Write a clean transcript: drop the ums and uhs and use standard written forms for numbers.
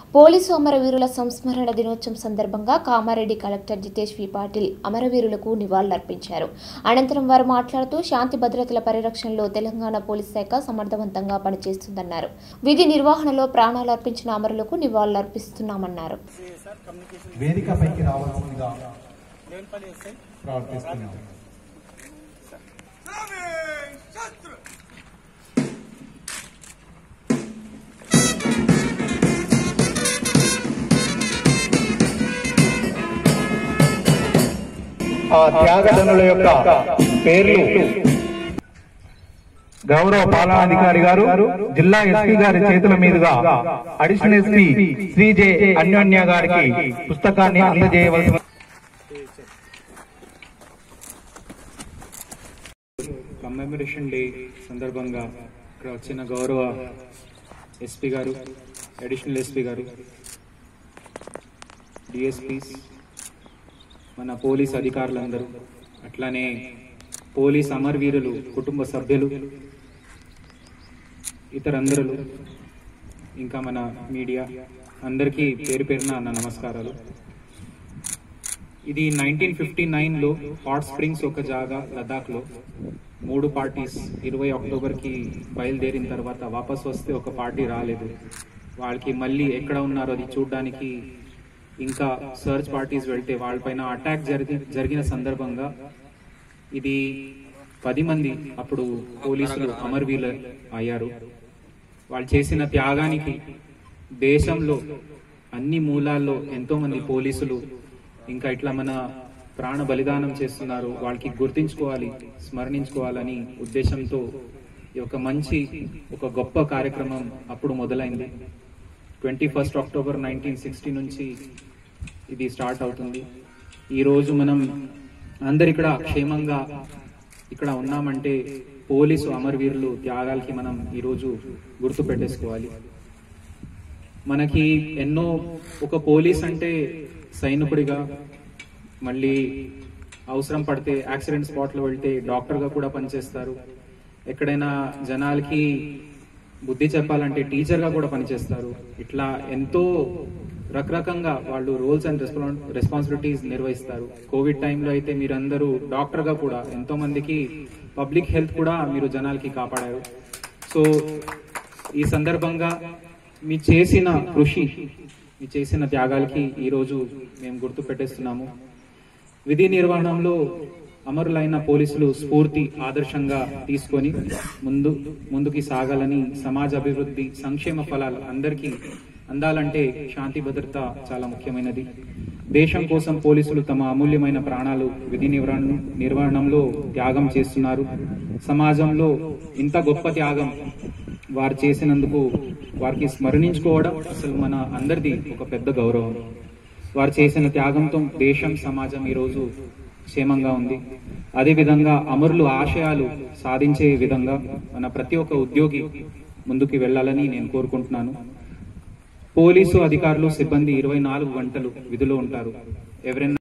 Police అమరవీరుల సంస్మరణ దినోత్సవం సందర్భంగా కామారెడ్డి కలెక్టర్ జితేష్ వి పాటిల్ అమరవీరులకు నివాళులర్పించారు. అనంతరం వారు మాట్లాడుతూ శాంతి భద్రతల పరిరక్షణలో తెలంగాణ పోలీస్ శాఖ సమర్థవంతంగా పనిచేస్తుందన్నారు. విధి నిర్వహణలో ప్రాణాలు అర్పించిన అమరులకు నివాళులర్పిస్తున్నామన్నారు. వేదికపైకి రావాల్సిందిగా ప్రార్థిస్తున్నాం. ఆ త్యాగధనుల యొక్క పేర్లు గౌరవ పాలనాధికారి గారు, జిల్లా ఎస్పీ గారి చేతుల మీదుగా అడిషనల్ ఎస్పీ శ్రీ జె అన్యోన్య గారికి పుస్తకాన్ని అందజేయవలసి. కమెమరేషన్ డే సందర్భంగా ఇక్కడ వచ్చిన గౌరవ ఎస్పీ గారు, అడిషనల్ ఎస్పీ గారు, డిఎస్పీస్, మన పోలీస్ అధికారులందరూ, అట్లానే పోలీస్ అమరవీరులు కుటుంబ సభ్యులు, ఇతరందరూ, ఇంకా మన మీడియా అందరికీ పేరు పేరున నా నమస్కారాలు. ఇది 1959లో హాట్ స్ప్రింగ్స్ ఒక జాగా లదాఖ్లో 3 పార్టీస్ 20 అక్టోబర్కి బయలుదేరిన తర్వాత వాపస్ వస్తే ఒక పార్టీ రాలేదు. వాళ్ళకి మళ్ళీ ఎక్కడ ఉన్నారో అది చూడడానికి ఇంకా సర్చ్ పార్టీస్ వెళ్తే వాళ్ళపైన అటాక్ జరిగిన సందర్భంగా ఇది 10 మంది అప్పుడు పోలీసులు అమరవీరులు అయ్యారు. వాళ్ళు చేసిన త్యాగానికి దేశంలో అన్ని మూలాల్లో ఎంతో మంది పోలీసులు ఇంకా ఇట్లా మన ప్రాణ బలిదానం చేస్తున్నారు. వాళ్ళకి గుర్తించుకోవాలి, స్మరణించుకోవాలని ఉద్దేశంతో ఒక గొప్ప కార్యక్రమం అప్పుడు మొదలైంది. 21 అక్టోబర్ 1960 నుంచి ఇది స్టార్ట్ అవుతుంది. ఈరోజు మనం అందరు ఇక్కడ క్షేమంగా ఇక్కడ ఉన్నామంటే పోలీసు అమరవీరులు త్యాగాలకి మనం ఈరోజు గుర్తు పెట్టేసుకోవాలి. మనకి ఎన్నో ఒక పోలీస్ అంటే సైనికుడిగా, మళ్ళీ అవసరం పడితే యాక్సిడెంట్ స్పాట్లో వెళ్తే డాక్టర్గా కూడా పనిచేస్తారు. ఎక్కడైనా జనాలకి బుద్ధి చెప్పాలంటే టీచర్గా కూడా పనిచేస్తారు. ఇట్లా ఎంతో రకరకంగా వాళ్ళు రోల్స్ అండ్ రెస్పాన్సిబిలిటీస్ నిర్వహిస్తారు. కోవిడ్ టైంలో అయితే మీరందరూ డాక్టర్గా కూడా ఎంతో మందికి పబ్లిక్ హెల్త్ కూడా మీరు జనాలకి కాపాడారు. సో ఈ సందర్భంగా మీ చేసిన కృషి, మీ చేసిన త్యాగాలకి ఈరోజు మేము గుర్తు పెట్టేస్తున్నాము. విధి నిర్వహణలో అమరులైన పోలీసులు స్ఫూర్తి ఆదర్శంగా తీసుకొని ముందుకి సాగాలని, సమాజ అభివృద్ధి సంక్షేమ ఫలాలు అందరికీ అందాలంటే శాంతి భద్రత చాలా ముఖ్యమైనది. దేశం కోసం పోలీసులు తమ అమూల్యమైన ప్రాణాలు విధి నిర్వహణంలో త్యాగం చేస్తున్నారు. సమాజంలో ఇంత గొప్ప త్యాగం వారు చేసినందుకు వారికి స్మరణించుకోవడం అసలు మన అందరిది ఒక పెద్ద గౌరవం. వారు చేసిన త్యాగంతో దేశం, సమాజం ఈరోజు క్షేమంగా ఉంది. అదేవిధంగా అమరులు ఆశయాలు సాధించే విధంగా మన ప్రతి ఒక్క ఉద్యోగి ముందుకు వెళ్లాలని నేను కోరుకుంటున్నాను. పోలీసు అధికారులు, సిబ్బంది 24 గంటలు విధిలో ఉంటారు. ఎవరైనా